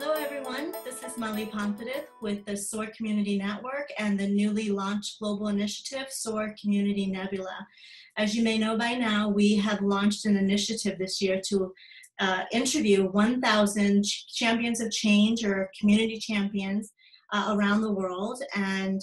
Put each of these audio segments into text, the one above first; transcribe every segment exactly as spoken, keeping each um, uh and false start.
Hello, everyone. This is Mali Pompidith with the SOAR Community Network and the newly launched global initiative, SOAR Community Nebula. As you may know by now, we have launched an initiative this year to uh, interview one thousand ch champions of change or community champions uh, around the world. And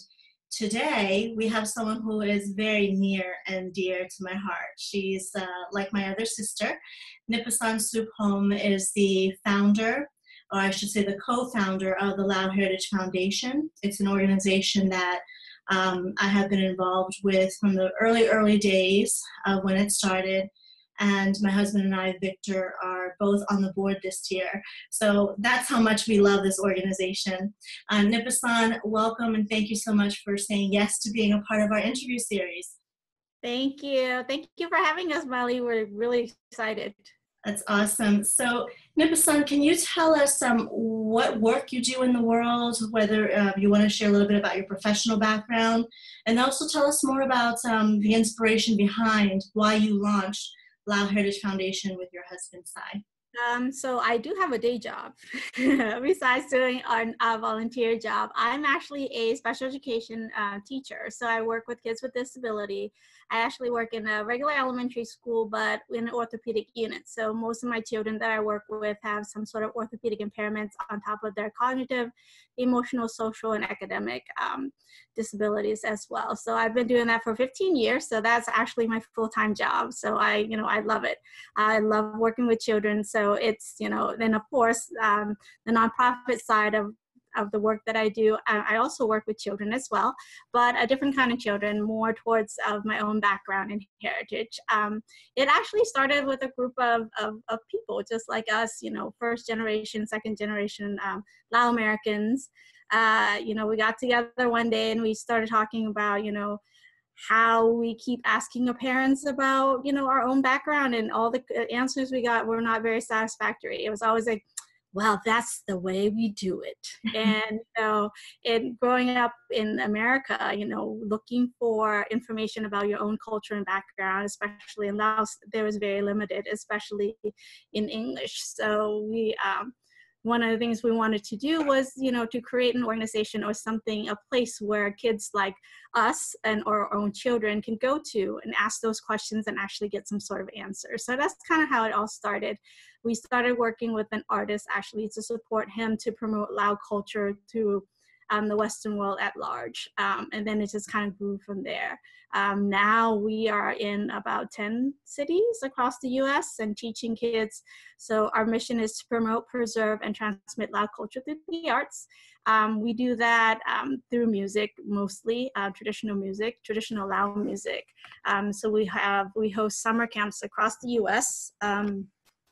today we have someone who is very near and dear to my heart. She's uh, like my other sister. Nipasan Supom is the founder, or I should say the co-founder of the Lao Heritage Foundation. It's an organization that um, I have been involved with from the early, early days uh, when it started. And my husband and I, Victor, are both on the board this year. So that's how much we love this organization. Uh, Nipasan, welcome, and thank you so much for saying yes to being a part of our interview series. Thank you. Thank you for having us, Molly. We're really excited. That's awesome. So, Nipasan, can you tell us um, what work you do in the world, whether uh, you want to share a little bit about your professional background, and also tell us more about um, the inspiration behind why you launched Lao Heritage Foundation with your husband, Sai. Um, so I do have a day job besides doing a, a volunteer job. I'm actually a special education uh, teacher. So I work with kids with disability. I actually work in a regular elementary school, but in an orthopedic unit. So most of my children that I work with have some sort of orthopedic impairments on top of their cognitive, emotional, social, and academic um, disabilities as well. So I've been doing that for fifteen years. So that's actually my full-time job. So I, you know, I love it. I love working with children. So it's, you know, then of course, um, the nonprofit side of, of the work that I do, I, I also work with children as well, but a different kind of children, more towards of my own background and heritage. Um, it actually started with a group of, of, of people just like us, you know, first generation, second generation um, Lao Americans. Uh, you know, we got together one day and we started talking about, you know, how we keep asking our parents about, you know, our own background, and all the answers we got were not very satisfactory. It was always like, well, that's the way we do it. And, you know, in growing up in America, you know, looking for information about your own culture and background, especially in Laos, there was very limited, especially in English. So we, um, one of the things we wanted to do was, you know, to create an organization or something, a place where kids like us and or our own children can go to and ask those questions and actually get some sort of answer. So that's kind of how it all started. We started working with an artist actually to support him to promote Lao culture to um, the Western world at large. Um, and then it just kind of grew from there. Um, now we are in about ten cities across the U S and teaching kids. So our mission is to promote, preserve, and transmit Lao culture through the arts. Um, we do that um, through music, mostly uh, traditional music, traditional Lao music. Um, so we have, we host summer camps across the U S Um,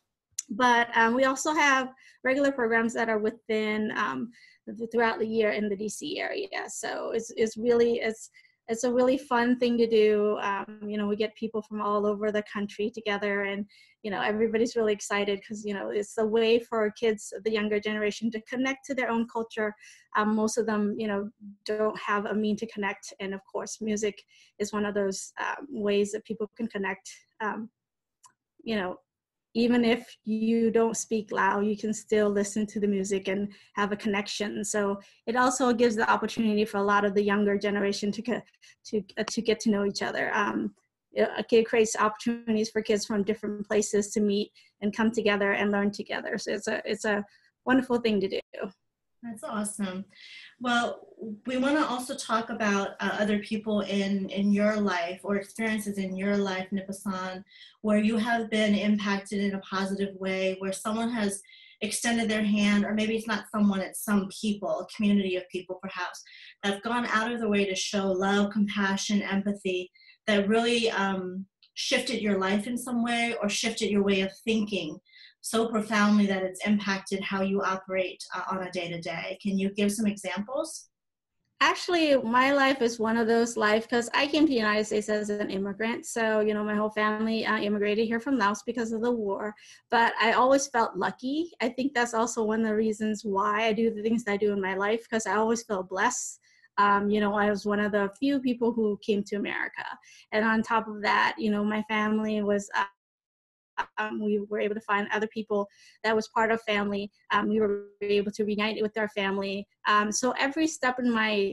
but um, we also have regular programs that are within um, throughout the year in the D C area. So it's, it's really, it's, it's a really fun thing to do. Um, you know, we get people from all over the country together, and, you know, everybody's really excited because, you know, it's a way for kids, the younger generation, to connect to their own culture. Um, most of them, you know, don't have a mean to connect. And of course, music is one of those um, ways that people can connect. Um, you know, even if you don't speak Lao, you can still listen to the music and have a connection. So it also gives the opportunity for a lot of the younger generation to to uh, to get to know each other. Um, it, it creates opportunities for kids from different places to meet and come together and learn together. So it's a it's a wonderful thing to do. That's awesome. Well, we want to also talk about uh, other people in, in your life or experiences in your life, Nipasan, where you have been impacted in a positive way, where someone has extended their hand, or maybe it's not someone, it's some people, a community of people perhaps, that have gone out of their way to show love, compassion, empathy, that really um, shifted your life in some way or shifted your way of thinking so profoundly that it's impacted how you operate uh, on a day-to-day. Can you give some examples? Actually, my life is one of those life because I came to the United States as an immigrant. So, you know, my whole family uh, immigrated here from Laos because of the war. But I always felt lucky. I think that's also one of the reasons why I do the things that I do in my life, because I always felt blessed. Um, you know, I was one of the few people who came to America. And on top of that, you know, my family was uh, Um, we were able to find other people that was part of family. Um, we were able to reunite with our family. Um, so every step in my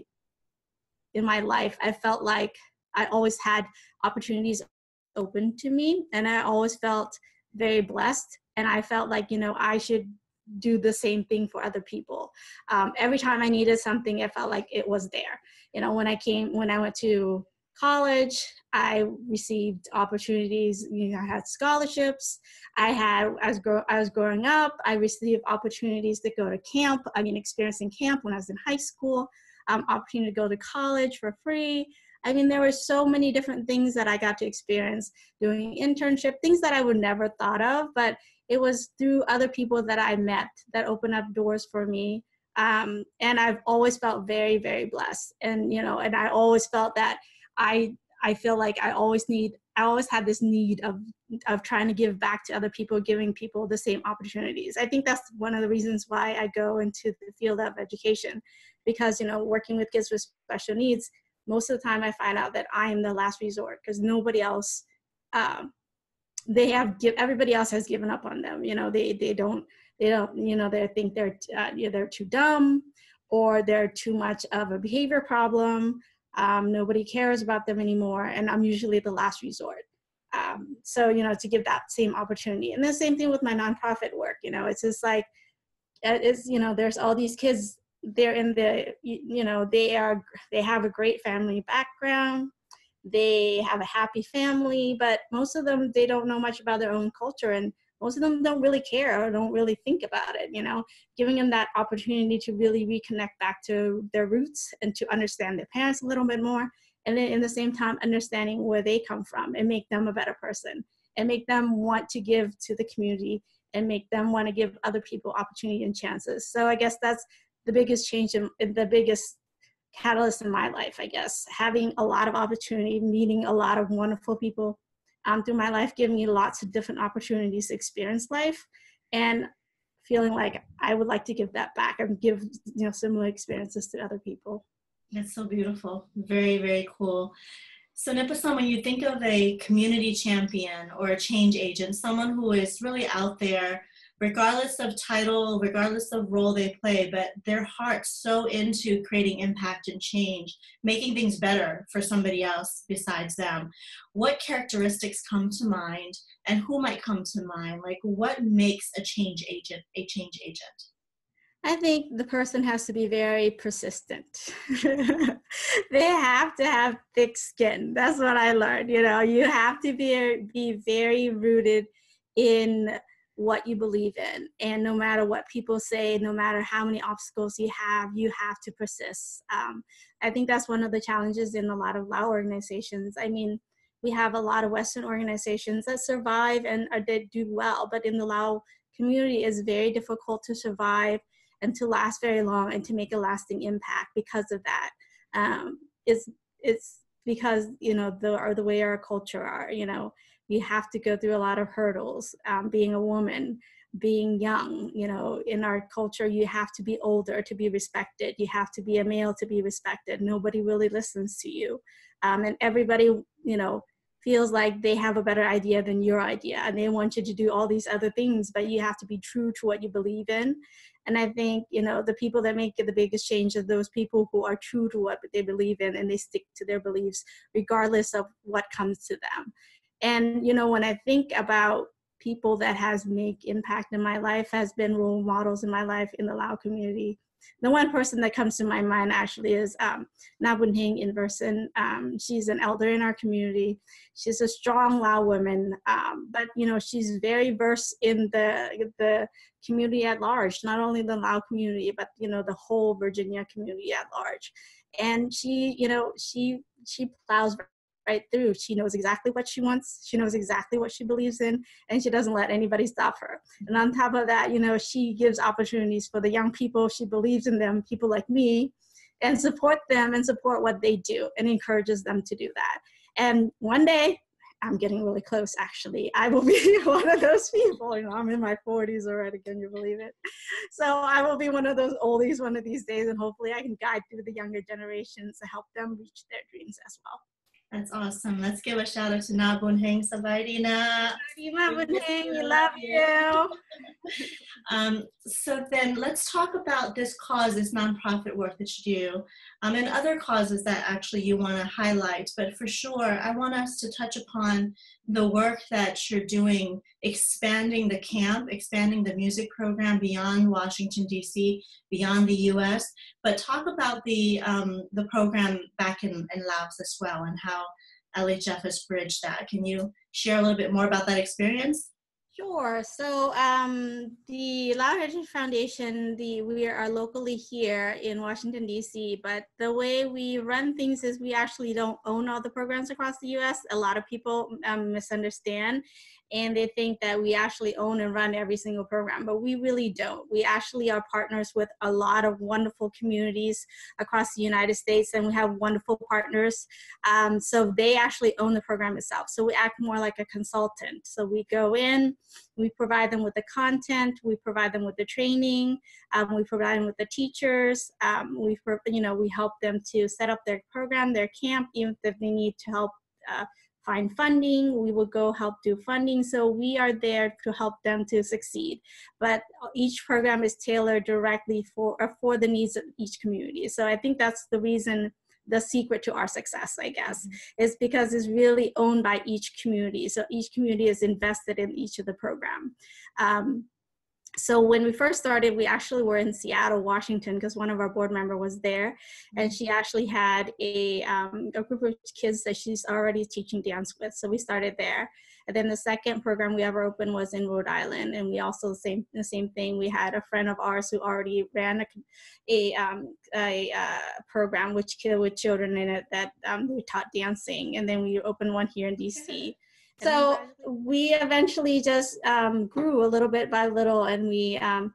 in my life, I felt like I always had opportunities open to me, and I always felt very blessed. And I felt like, you know, I should do the same thing for other people. Um, every time I needed something, it felt like it was there. You know, when I came, when I went to college, I received opportunities. You know, I had scholarships. I had, as grow, I was growing up, I received opportunities to go to camp. I mean, experiencing camp when I was in high school. Um, opportunity to go to college for free. I mean, there were so many different things that I got to experience doing internship, things that I would never thought of, but it was through other people that I met that opened up doors for me. Um, and I've always felt very, very blessed. And, you know, and I always felt that I, I feel like I always need, I always had this need of, of trying to give back to other people, giving people the same opportunities. I think that's one of the reasons why I go into the field of education, because, you know, working with kids with special needs, most of the time I find out that I am the last resort, because nobody else, um, they have give everybody else has given up on them. You know, they they don't they don't you know they think they're uh, you know, they're too dumb, or they're too much of a behavior problem. Um, nobody cares about them anymore, and I'm usually the last resort. Um, so, you know, to give that same opportunity. And the same thing with my nonprofit work. You know, it's just like it's you know there's all these kids. They're in the you, you know they are they have a great family background. They have a happy family, but most of them, they don't know much about their own culture, and most of them don't really care or don't really think about it, you know, giving them that opportunity to really reconnect back to their roots and to understand their parents a little bit more. And then in the same time, understanding where they come from and make them a better person and make them want to give to the community and make them want to give other people opportunity and chances. So I guess that's the biggest change in, in the biggest catalyst in my life, I guess, having a lot of opportunity, meeting a lot of wonderful people um, through my life, giving me lots of different opportunities to experience life, and feeling like I would like to give that back and give, you know, similar experiences to other people. That's so beautiful. Very, very cool. So Nipa-san, when you think of a community champion or a change agent, someone who is really out there, regardless of title, regardless of role they play, but their heart's so into creating impact and change, making things better for somebody else besides them, what characteristics come to mind, and who might come to mind? Like, what makes a change agent a change agent? I think the person has to be very persistent. They have to have thick skin. That's what I learned. You know, you have to be, be very rooted in what you believe in. And no matter what people say, no matter how many obstacles you have, you have to persist. Um, I think that's one of the challenges in a lot of Lao organizations. I mean, we have a lot of Western organizations that survive and are, that do well, but in the Lao community, it's very difficult to survive and to last very long and to make a lasting impact because of that. Um, it's, it's because, you know, the, or the way our culture are, you know, you have to go through a lot of hurdles. Um, being a woman, being young, you know, in our culture, you have to be older to be respected. You have to be a male to be respected. Nobody really listens to you. Um, and everybody, you know, feels like they have a better idea than your idea, and they want you to do all these other things, but you have to be true to what you believe in. And I think, you know, the people that make the biggest change are those people who are true to what they believe in, and they stick to their beliefs regardless of what comes to them. And, you know, when I think about people that has make impact in my life, has been role models in my life in the Lao community, the one person that comes to my mind actually is um, Nabunhing Inverson. Um, she's an elder in our community. She's a strong Lao woman, um, but, you know, she's very versed in the, the community at large, not only the Lao community, but, you know, the whole Virginia community at large. And she, you know, she, she plows right through. She knows exactly what she wants. She knows exactly what she believes in, and she doesn't let anybody stop her. And on top of that, you know, she gives opportunities for the young people. She believes in them, people like me, and support them and support what they do and encourages them to do that. And one day, I'm getting really close, actually, I will be one of those people. You know, I'm in my forties already, can you believe it? So I will be one of those oldies one of these days, and hopefully I can guide through the younger generations to help them reach their dreams as well. That's awesome. Let's give a shout out to Na Bunheng Sabaidina. We love you. Um, so then let's talk about this cause, this nonprofit work that you do, um, and other causes that actually you want to highlight. But for sure, I want us to touch upon the work that you're doing, expanding the camp, expanding the music program beyond Washington, D C, beyond the U S, but talk about the, um, the program back in, in Laos as well and how L H F has bridged that. Can you share a little bit more about that experience? Sure. So um, the Lao Heritage Foundation, the, we are locally here in Washington, D C, but the way we run things is we actually don't own all the programs across the U S. A lot of people um, misunderstand, and they think that we actually own and run every single program, but we really don't. We actually are partners with a lot of wonderful communities across the United States, and we have wonderful partners. Um, so they actually own the program itself. So we act more like a consultant. So we go in, we provide them with the content, we provide them with the training, um, we provide them with the teachers, um, we, you know, we help them to set up their program, their camp, even if they need to help uh, find funding, we will go help do funding. So we are there to help them to succeed. But each program is tailored directly for, for the needs of each community. So I think that's the reason, the secret to our success, I guess, mm-hmm. is because it's really owned by each community. So each community is invested in each of the program. Um, so when we first started, we actually were in Seattle, Washington, because one of our board member was there, mm-hmm. and she actually had a, um, a group of kids that she's already teaching dance with. So we started there. And then the second program we ever opened was in Rhode Island. And we also, the same, the same thing, we had a friend of ours who already ran a, a, um, a uh, program with, with children in it that um, we taught dancing. And then we opened one here in D C. So we eventually just um, grew a little bit by little, and we um,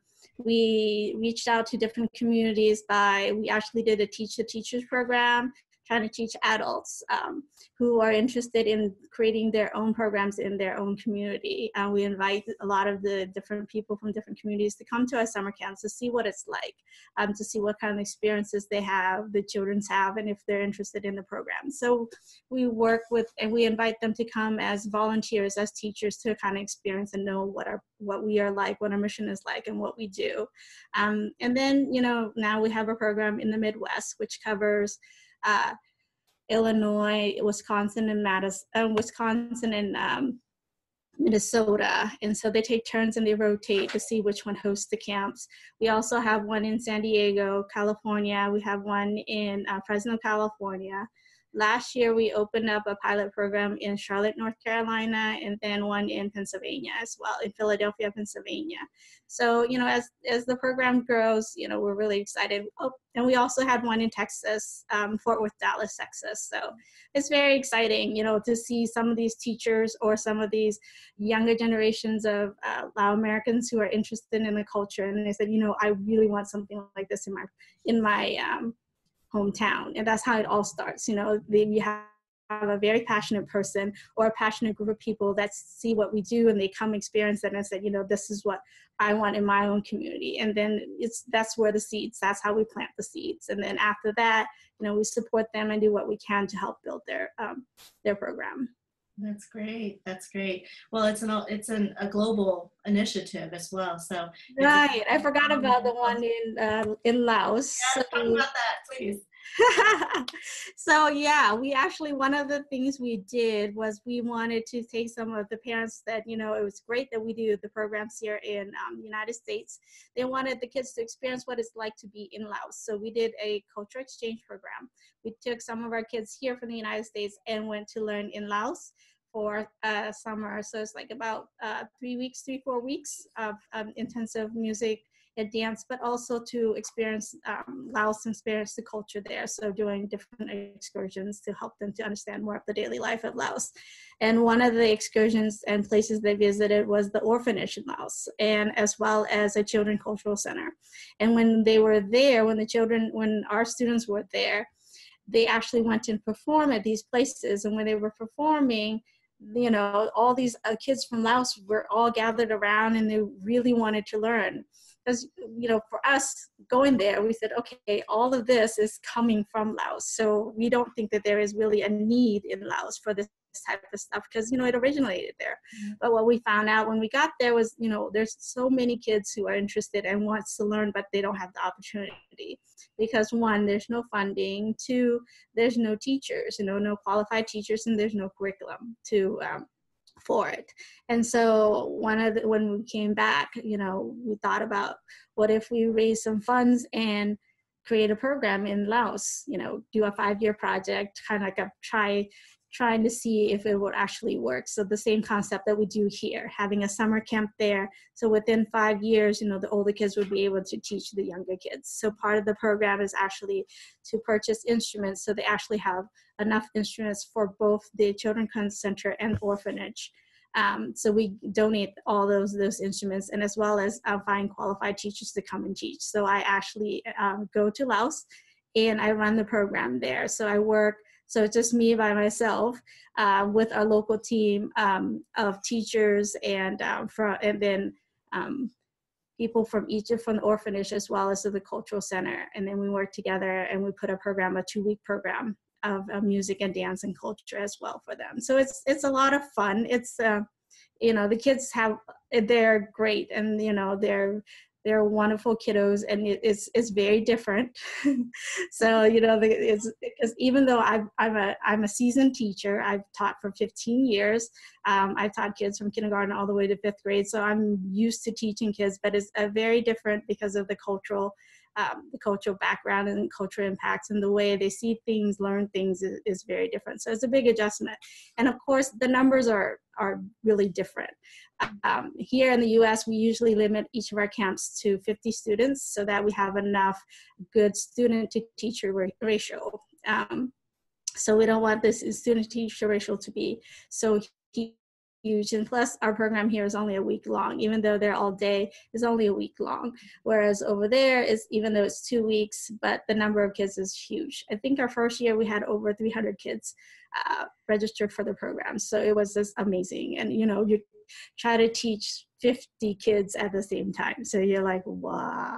we reached out to different communities by, we actually did a Teach the Teachers program, trying to teach adults um, who are interested in creating their own programs in their own community. And we invite a lot of the different people from different communities to come to our summer camps to see what it's like, um, to see what kind of experiences they have, the children's have, and if they're interested in the program. So we work with, and we invite them to come as volunteers, as teachers, to kind of experience and know what our, what we are like, what our mission is like, and what we do. Um, and then, you know, now we have a program in the Midwest, which covers Uh, Illinois, Wisconsin, and Madison, uh, Wisconsin and um, Minnesota. And so they take turns and they rotate to see which one hosts the camps. We also have one in San Diego, California. We have one in uh, Fresno, California. Last year, we opened up a pilot program in Charlotte, North Carolina, and then one in Pennsylvania as well, in Philadelphia, Pennsylvania. So, you know, as, as the program grows, you know, we're really excited. Oh, and we also had one in Texas, um, Fort Worth, Dallas, Texas. So it's very exciting, you know, to see some of these teachers or some of these younger generations of uh, Lao Americans who are interested in the culture. And they said, you know, I really want something like this in my, in my, um, hometown. And that's how it all starts. You know, you have a very passionate person or a passionate group of people that see what we do and they come experience it and say, you know, this is what I want in my own community. And then it's, that's where the seeds, that's how we plant the seeds. And then after that, you know, we support them and do what we can to help build their, um, their program. That's great. That's great. Well, it's an it's an, a global initiative as well. So right, I forgot about the one in uh, in Laos. Yeah, talk about that, please. So yeah, we actually, one of the things we did was we wanted to take some of the parents that, you know, it was great that we do the programs here in um, the United States. They wanted the kids to experience what it's like to be in Laos. So we did a cultural exchange program. We took some of our kids here from the United States and went to learn in Laos for uh, summer. So it's like about uh, three weeks, three, four weeks of um, intensive music and dance, but also to experience um, Laos and experience the culture there. So doing different excursions to help them to understand more of the daily life of Laos. And one of the excursions and places they visited was the orphanage in Laos, and as well as a children cultural center. And when they were there, when the children, when our students were there, they actually went and performed at these places. And when they were performing, you know, all these uh, kids from Laos were all gathered around and they really wanted to learn. because, you know, for us going there, we said, okay, all of this is coming from Laos. So we don't think that there is really a need in Laos for this type of stuff because, you know, it originated there. Mm-hmm. But what we found out when we got there was, you know, there's so many kids who are interested and wants to learn, but they don't have the opportunity because one, there's no funding. Two, there's no teachers, you know, no qualified teachers, and there's no curriculum to, um, for it. And so one of the, when we came back, you know, we thought about what if we raise some funds and create a program in Laos, you know, do a five-year project, kind of like a try, trying to see if it would actually work. So the same concept that we do here, having a summer camp there. So within five years, you know, the older kids would be able to teach the younger kids. So part of the program is actually to purchase instruments. So they actually have enough instruments for both the Children's Center and orphanage. Um, so we donate all those those instruments, and as well as uh, find qualified teachers to come and teach. So I actually um, go to Laos and I run the program there. So I work, so it's just me by myself uh, with our local team um, of teachers and um, for, and then um, people from Egypt, from the orphanage, as well as the cultural center. And then we work together and we put a program, a two-week program of uh, music and dance and culture as well for them. So it's it's a lot of fun. It's uh, you know, the kids have, they're great, and you know, they're they're wonderful kiddos, and it, it's it's very different. So you know, the, it's because even though I've, I'm a I'm a seasoned teacher, I've taught for fifteen years. Um, I've taught kids from kindergarten all the way to fifth grade, so I'm used to teaching kids. But it's a very different because of the cultural. Um, the cultural background and cultural impacts, and the way they see things, learn things is, is very different. So it's a big adjustment. And of course, the numbers are, are really different. Um, here in the U S, we usually limit each of our camps to fifty students so that we have enough good student to teacher ratio. Um, so we don't want this student to teacher ratio to be so huge, and plus our program here is only a week long. Even though they're all day, is only a week long, whereas over there is, even though it's two weeks, but the number of kids is huge. I think our first year we had over three hundred kids uh, registered for the program, so it was just amazing. And you know, you try to teach fifty kids at the same time, so you're like, wow.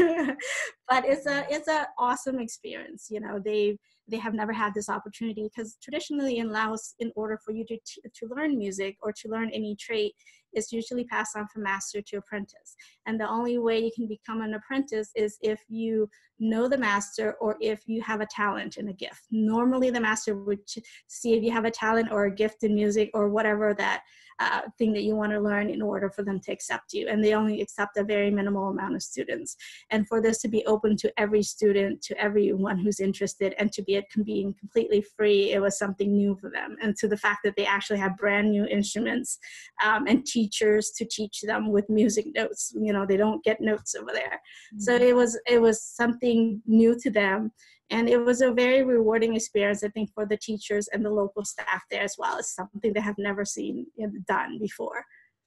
But it's a it's an awesome experience. You know, they they have never had this opportunity, because traditionally in Laos, in order for you to to learn music or to learn any trade, it's usually passed on from master to apprentice. And the only way you can become an apprentice is if you know the master, or if you have a talent and a gift. Normally the master would see if you have a talent or a gift in music or whatever that uh, thing that you want to learn in order for them to accept you. And they only accept a very minimal amount of students. And for this to be open to every student, to everyone who's interested, and to be it being completely free, it was something new for them. And to the fact that they actually have brand new instruments um, and teachers to teach them with music notes. You know, they don't get notes over there. Mm-hmm. So it was it was something new to them. And it was a very rewarding experience, I think, for the teachers and the local staff there as well. It's something they have never seen done before.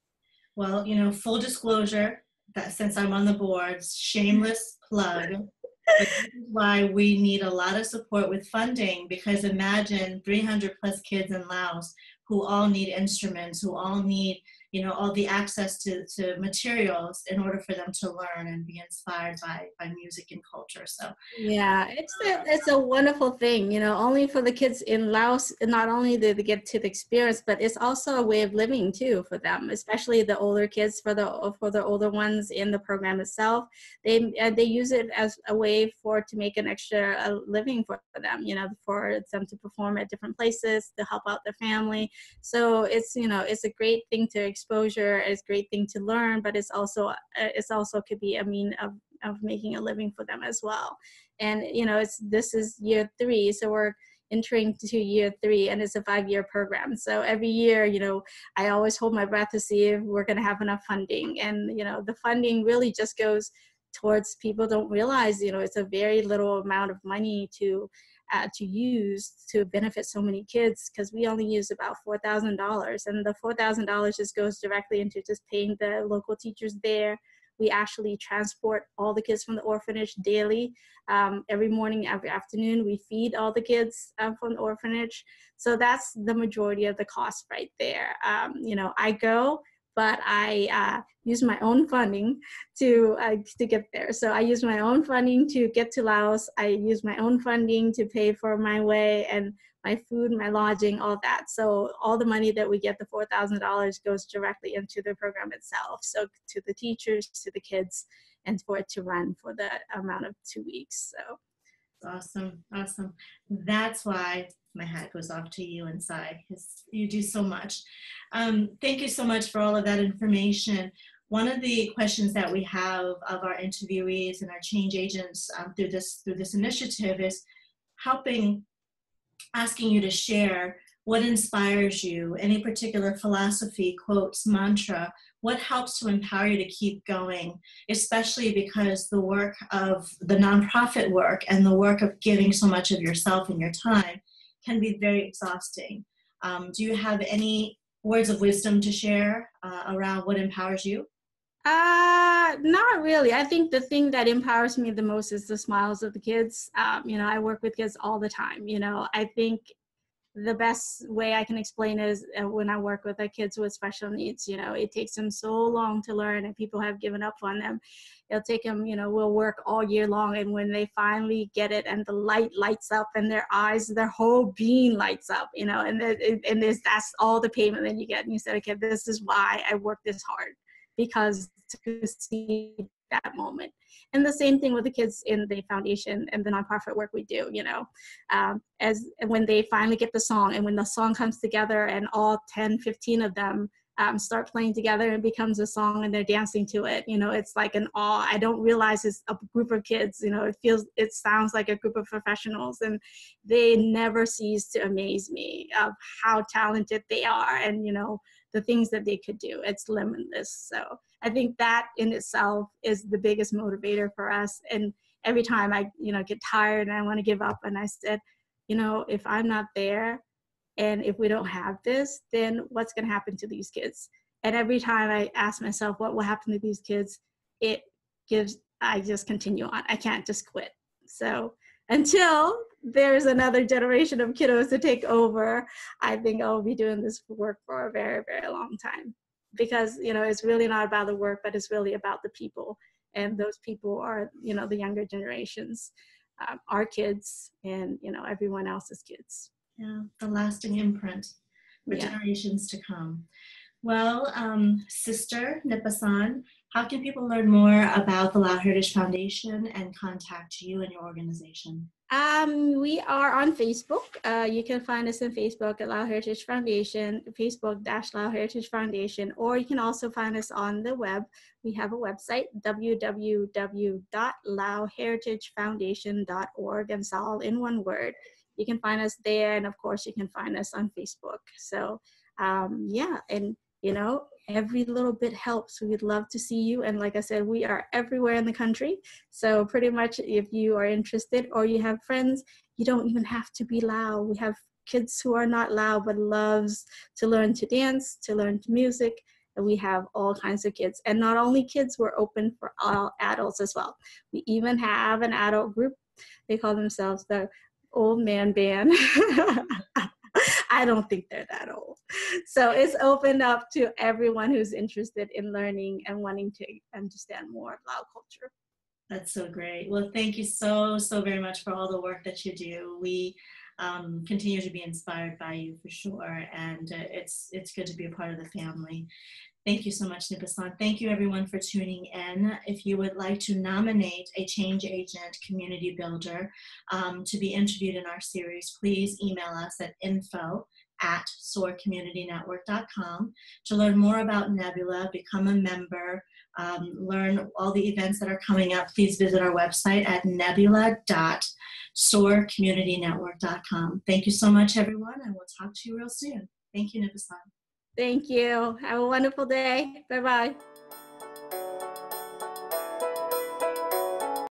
Well, you know, full disclosure, that since I'm on the board, shameless plug. But this is why we need a lot of support with funding, because imagine three hundred plus kids in Laos who all need instruments, who all need, you know, all the access to, to materials in order for them to learn and be inspired by, by music and culture. So yeah, it's a, it's a wonderful thing, you know, only for the kids in Laos. Not only do they get to the experience, but it's also a way of living too for them, especially the older kids. For the for the older ones in the program itself, they uh, they use it as a way for to make an extra uh, living for them, you know, for them to perform at different places, to help out their family. So it's, you know, it's a great thing to exposure. It's a great thing to learn, but it's also uh, it's also could be a mean of of making a living for them as well. And you know, it's this is year three, so we're entering to year three, and it's a five-year program. So every year, you know, I always hold my breath to see if we're going to have enough funding. And you know, the funding really just goes towards, people don't realize, you know, it's a very little amount of money to uh, to use to benefit so many kids, because we only use about four thousand dollars, and the four thousand dollars just goes directly into just paying the local teachers there. We actually transport all the kids from the orphanage daily. Um, every morning, every afternoon, we feed all the kids uh, from the orphanage. So that's the majority of the cost right there. Um, you know, I go, but I uh, use my own funding to uh, to get there. So I use my own funding to get to Laos. I use my own funding to pay for my way and my food, my lodging, all that. So all the money that we get, the four thousand dollars, goes directly into the program itself. So to the teachers, to the kids, and for it to run for the amount of two weeks. So awesome, awesome. That's why my hat goes off to you inside, because you do so much. Um, thank you so much for all of that information. One of the questions that we have of our interviewees and our change agents um, through this through this initiative is helping, asking you to share what inspires you, any particular philosophy, quotes, mantra, what helps to empower you to keep going, especially because the work of the nonprofit work and the work of giving so much of yourself and your time can be very exhausting. Um, do you have any words of wisdom to share uh, around what empowers you? Uh, not really. I think the thing that empowers me the most is the smiles of the kids. Um, you know, I work with kids all the time. You know, I think the best way I can explain it is uh, when I work with the kids with special needs. You know, it takes them so long to learn, and people have given up on them. It'll take them, you know, we'll work all year long, and when they finally get it and the light lights up in their eyes, their whole being lights up, you know, and the, and there's, that's all the payment that you get. And you said, okay, this is why I work this hard, because to see that moment. And the same thing with the kids in the foundation and the nonprofit work we do, you know, um, as when they finally get the song, and when the song comes together and all ten, fifteen of them um, start playing together and becomes a song and they're dancing to it, you know, it's like an awe. I don't realize it's a group of kids, you know, it feels, it sounds like a group of professionals, and they never cease to amaze me of how talented they are, and, you know, the things that they could do. It's limitless. So I think that in itself is the biggest motivator for us. And every time I, you know, get tired and I want to give up, and I said, you know, if I'm not there and if we don't have this, then what's going to happen to these kids? And every time I ask myself, what will happen to these kids? It gives, I just continue on. I can't just quit. So until there's another generation of kiddos to take over, I think I'll be doing this work for a very, very long time. Because, you know, it's really not about the work, but it's really about the people. And those people are, you know, the younger generations, um, our kids, and, you know, everyone else's kids. Yeah, the lasting imprint for Yeah. generations to come. Well, um, Sister Nipasan, how can people learn more about the Lao Heritage Foundation and contact you and your organization? Um, we are on Facebook. Uh, you can find us on Facebook at Lao Heritage Foundation, Facebook dash Lao Heritage Foundation, or you can also find us on the web. We have a website, w w w dot lao heritage foundation dot org, and it's all in one word. You can find us there, and of course you can find us on Facebook. So um, yeah, and you know, every little bit helps. We'd love to see you. And like I said, we are everywhere in the country. So pretty much if you are interested or you have friends, you don't even have to be Lao. We have kids who are not Lao, but loves to learn to dance, to learn to music. And we have all kinds of kids. And not only kids, we're open for all adults as well. We even have an adult group. They call themselves the Old Man Band. I don't think they're that old. So it's opened up to everyone who's interested in learning and wanting to understand more of Lao culture. That's so great. Well, thank you so, so very much for all the work that you do. We um, continue to be inspired by you for sure. And uh, it's, it's good to be a part of the family. Thank you so much, Nipasan. Thank you everyone for tuning in. If you would like to nominate a change agent community builder um, to be interviewed in our series, please email us at info at soar community network dot com to learn more about Nebula, become a member, um, learn all the events that are coming up. Please visit our website at nebula dot soar community network dot com. Thank you so much, everyone, and we'll talk to you real soon. Thank you, Nipasan. Thank you. Have a wonderful day. Bye-bye.